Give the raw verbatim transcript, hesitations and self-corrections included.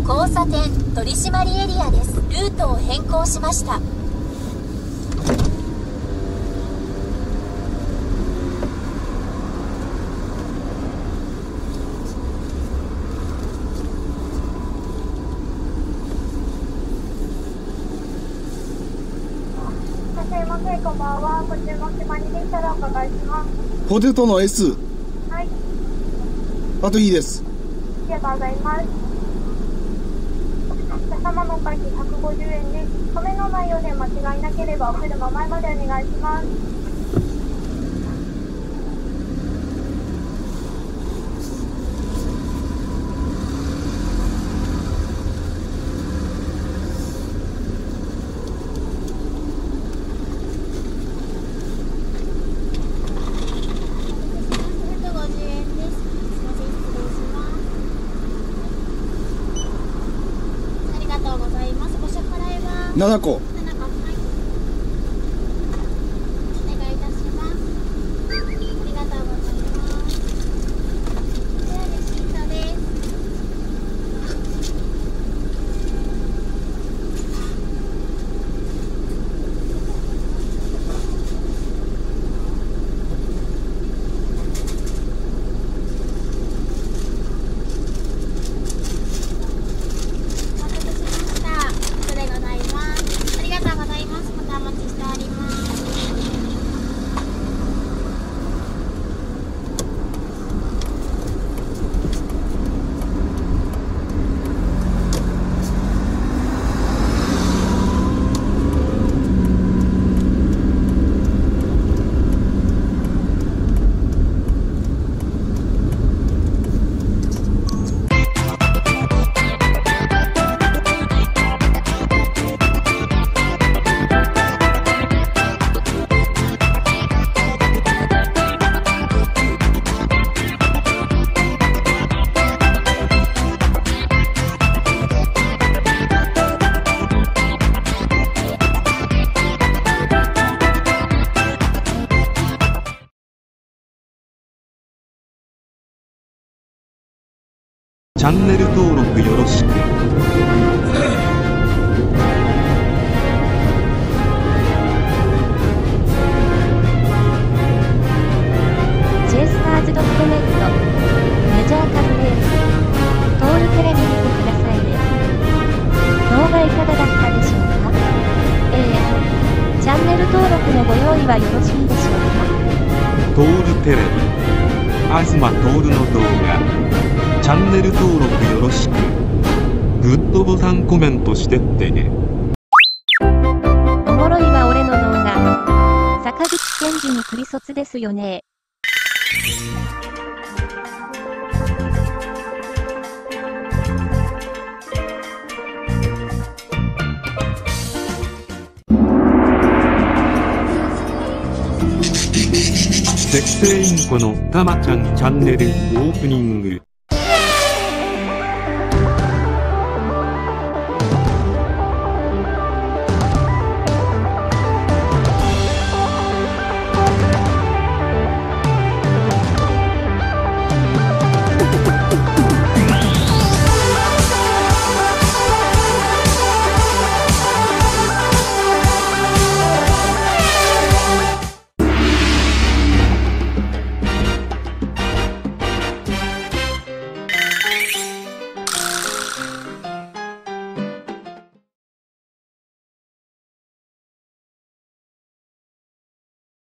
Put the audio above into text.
交差点取締エリアです。ルートを変更しました。 こんばんは。ご注文決まりでしたらお伺いします。 ポテトの エス。 はい。 あといいです。 ありがとうございます。皆様のお会計ひゃくごじゅうえんです。米の内容で間違いなければお車前までお願いします。 ななこ。 チャンネル登録よろしく。 ジェイスターズドットネット メジャー株レーストールテレビ見てくださいね。動画いかがだったでしょうか。ええ、チャンネル登録のご用意はよろしいでしょうか。 トールテレビ東トールの動画チャンネル登録よろしく。グッドボタンコメントしてってね。 おもろいわ俺の動画。坂口健二にクリ卒ですよね。 設定インコのたまちゃんチャンネルオープニング。